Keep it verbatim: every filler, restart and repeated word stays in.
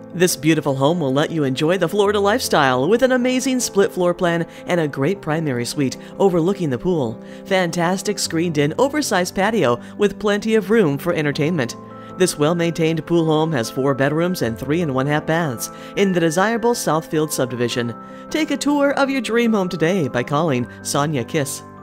This beautiful home will let you enjoy the Florida lifestyle with an amazing split floor plan and a great primary suite overlooking the pool. Fantastic screened-in oversized patio with plenty of room for entertainment. This well-maintained pool home has four bedrooms and three and one-half baths in the desirable Southfield subdivision. Take a tour of your dream home today by calling Sonya Kiss.